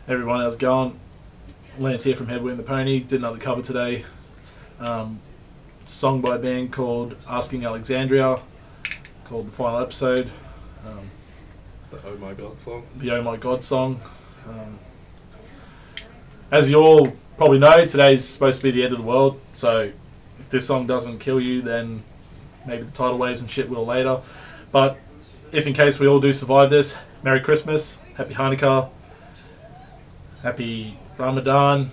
Everyone, how's it going? Lance here from Headwind the Pony. Did another cover today. Song by a band called Asking Alexandria, called The Final Episode. The Oh My God song. The Oh My God song. As you all probably know, today's supposed to be the end of the world, so if this song doesn't kill you, then maybe the tidal waves and shit will later. But if in case we all do survive this, Merry Christmas, Happy Hanukkah, Happy Ramadan.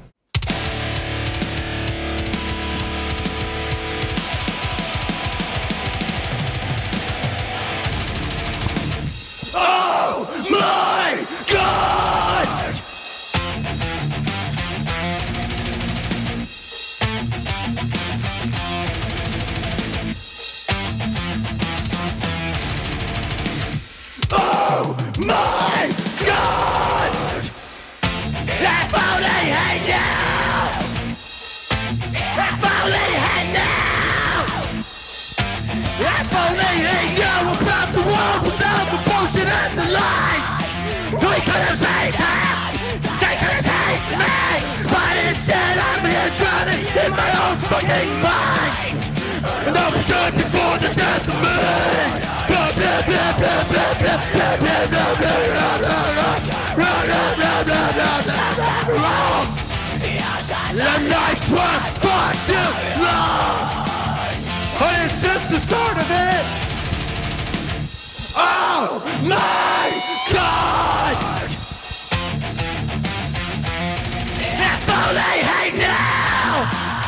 Oh my God! Oh my God! If only he knew! If only he knew! If only he knew about the world without the bullshit and the lies! We could have saved him! They could have saved me! But instead I'm here drowning in my own fucking mind! And I'll be dead before the death of me! The nights were far too long, but it's just the start of it. Oh my God! If only he knew!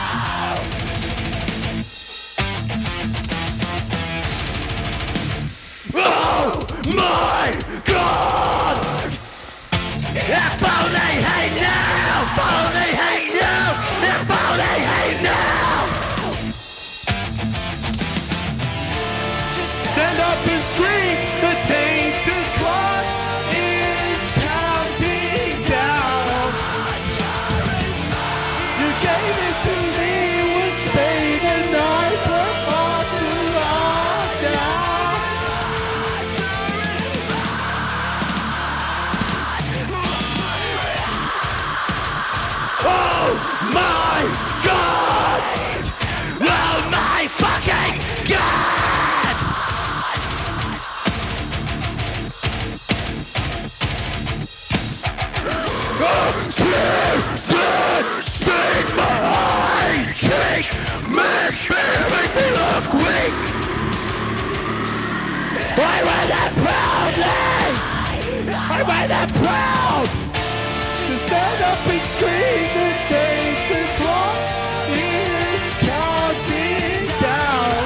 Oh my God! If only he knew! If only he knew! If only he knew! Just stand up and scream! The tainted clock is counting down. You gave it to me, we'll stay the night, we're far too long now. Oh my God! Oh my fucking God! Sting my eye, kick, miss me, make me look weak. I wear that proudly! I wear that proud! To stand up and scream and take the clock is counting down.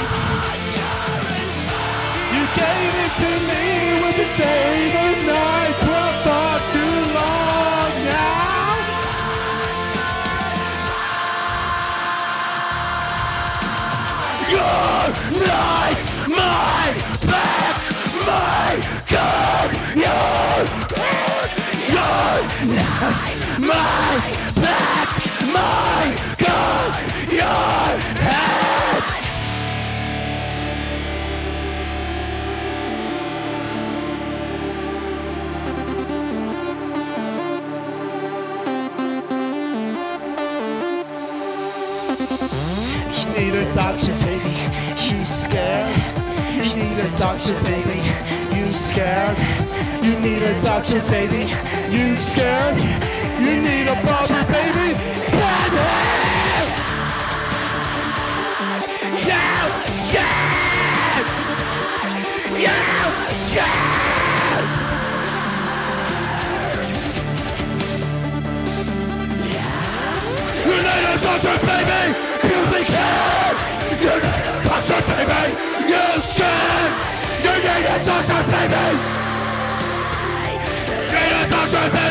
You gave it to me with the say the nights were far too long now. Your knife, my back, my gun, your knife, my back, my gun, your head. You need a doctor, baby, you scared. You need a doctor, baby, you scared. You need a doctor, baby, you scared. You need a brother, baby, baby. You scared. You scared. You need a doctor, baby, you be scared. You need a doctor, baby, you scared. You need a doctor, baby. You need a doctor, baby.